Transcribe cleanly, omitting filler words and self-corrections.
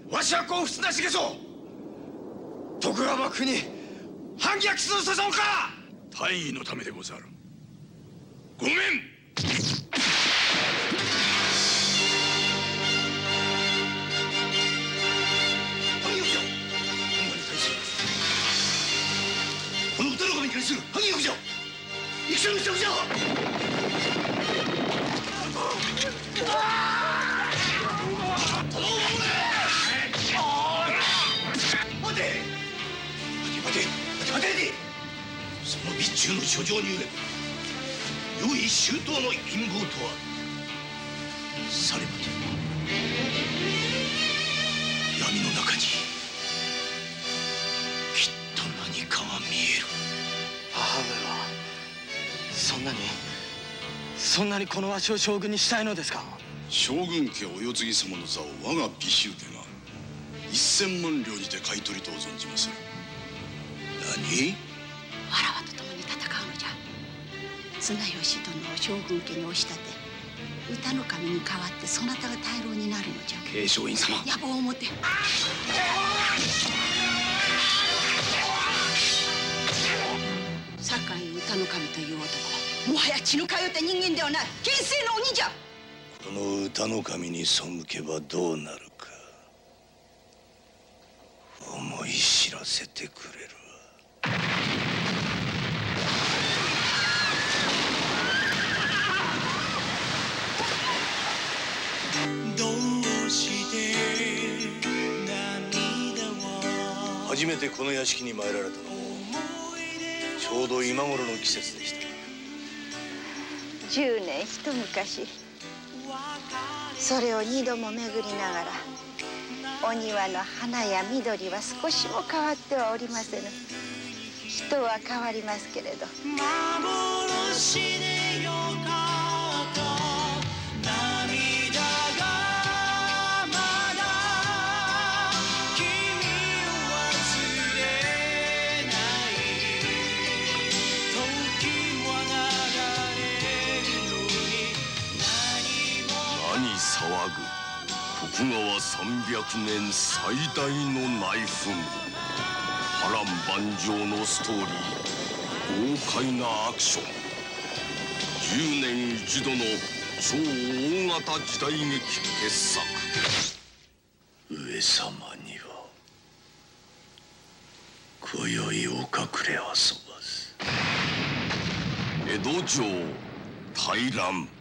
わしは甲府綱重ぞ徳川幕府に反逆するさそうか。 大義のためでござる。ごめん。 この歌の神に関する萩役者戦の支度じゃ。待て。その備中の書状によれば用意周到の陰謀とはさればと闇の中にきっと何かが見える。 母上はそんなにこのわしを将軍にしたいのですか。 将軍家お世継ぎ様の座を我が美州家が1000万両にて買い取りと存じまする。 何？ わらわと共に戦うのじゃ。綱吉殿を将軍家に押し立て歌の神に代わってそなたが大老になるのじゃ。 慶松院様、 野望をもて酒井歌の神という男、もはや血の通った人間ではない権勢の鬼じゃ。 この歌の神に背けばどうなるか思い知らせてくれる。初めてこの屋敷に参られたのもちょうど今頃の季節でした。 10年一昔、それを2度も巡りながらお庭の花や緑は少しも変わってはおりませぬ。人は変わりますけれど幻でよかった涙がまだ君を忘れない時は流れるのに何騒ぐ。徳川300年最大の内紛、波乱万丈のストーリー、豪快なアクション、10年一度の超大型時代劇傑作。 上様には今宵お隠れあそばず。 江戸城大乱。